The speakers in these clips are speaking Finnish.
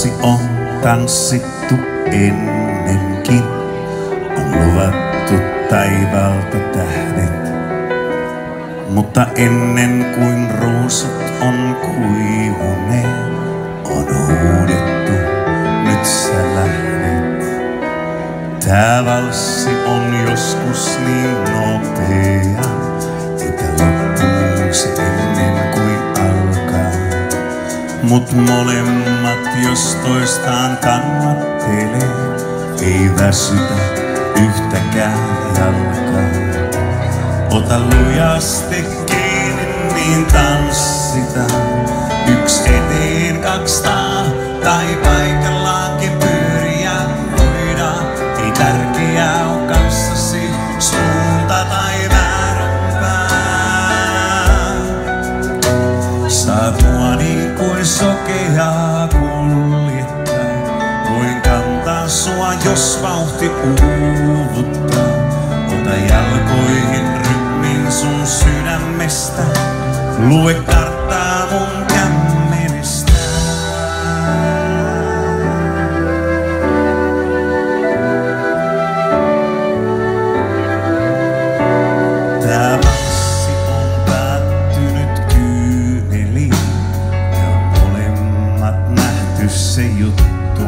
Valssi on tanssittu ennenkin, on luvattu taivaalta tähdet. Mutta ennen kuin ruusut on kuivuneet, on huudettu, nyt sä lähdet. Tää valssi on joskus niin nopea, että loppuu se ennen kuin alkaa. Mut molemmat jos toistaan kannattelee, ei väsytä yhtäkään jalkaa. Ota lujasti kiinni, niin tanssitaan. Yks eteen, kaks taa, tai paikallaankin pyöriä voidaan. Ei tärkeää on kanssasi suunta tai määränpää. Saat mua niin kuin sokeaa kuljettaa. Voin kantaa sua, jos vauhti uuvuttaa. Ota jalkoihin rytmin sun sydämestä. Lue karttaa mun kämmenestä. Tää valssi on päättynyt kyyneliin. Me on molemmat nähty se juttu.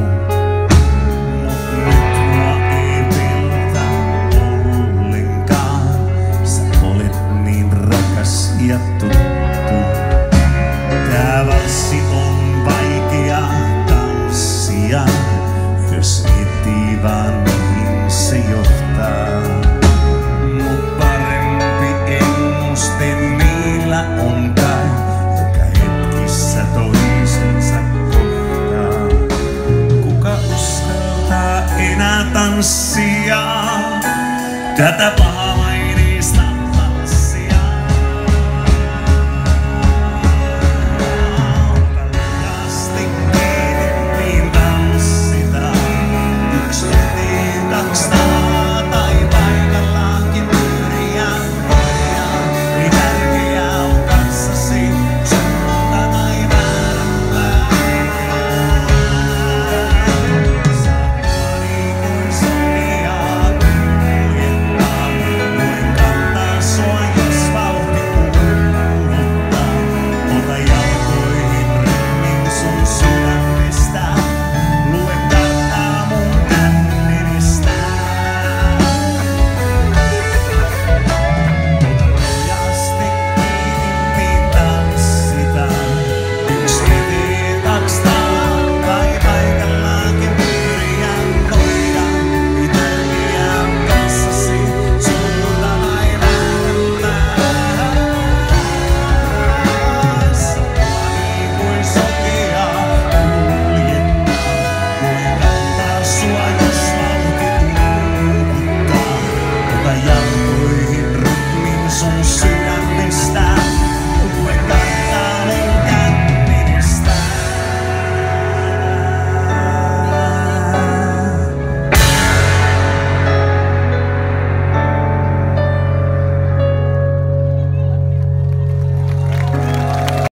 Ja tuttu. Tää valssi on vaikea tanssia, jos miettii vaan mihin se johtaa. Mut parempi ennuste niillä on kai, joka hetkissä toisensa kohtaa. Kuka uskaltaa enää tanssia tätä pahaa?